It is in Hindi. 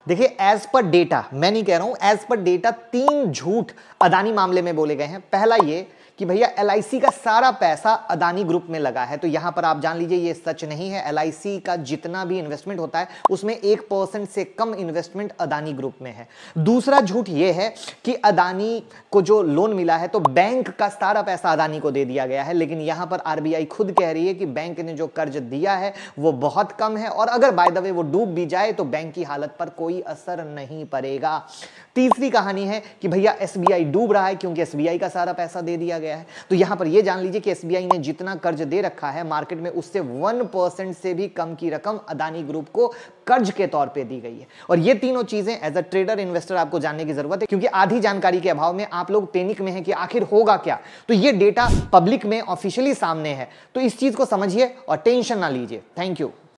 देखिए, एज पर डेटा, मैं नहीं कह रहा हूं, एज पर डेटा 3 झूठ अदानी मामले में बोले गए हैं। पहला ये कि भैया एलआईसी का सारा पैसा अदानी ग्रुप में लगा है, तो यहां पर आप जान लीजिए ये सच नहीं है। एलआईसी का जितना भी इन्वेस्टमेंट होता है उसमें 1% से कम इन्वेस्टमेंट अदानी ग्रुप में है। दूसरा झूठ ये है कि अदानी को जो लोन मिला है तो बैंक का सारा पैसा अदानी को दे दिया गया है, लेकिन यहां पर आरबीआई खुद कह रही है कि बैंक ने जो कर्ज दिया है वो बहुत कम है, और अगर बाय द वे वो डूब भी जाए तो बैंक की हालत पर कोई असर नहीं पड़ेगा। तीसरी कहानी है कि भैया एसबीआई डूब रहा है क्योंकि एसबीआई का सारा पैसा दे दिया गया है। तो यहां पर यह जान लीजिए कि एसबीआई ने जितना कर्ज दे रखा है मार्केट में उससे 1% से भी कम की रकम अदानी ग्रुप को कर्ज के तौर पे दी गई है। और ये तीनों चीजें एज अ ट्रेडर इन्वेस्टर आपको जानने की जरूरत है, क्योंकि आधी जानकारी के अभाव में आप लोग पैनिक में हैं कि आखिर होगा क्या। तो ये डेटा पब्लिक में ऑफिशियली सामने है, तो इस चीज को समझिए और टेंशन ना लीजिए। Thank you.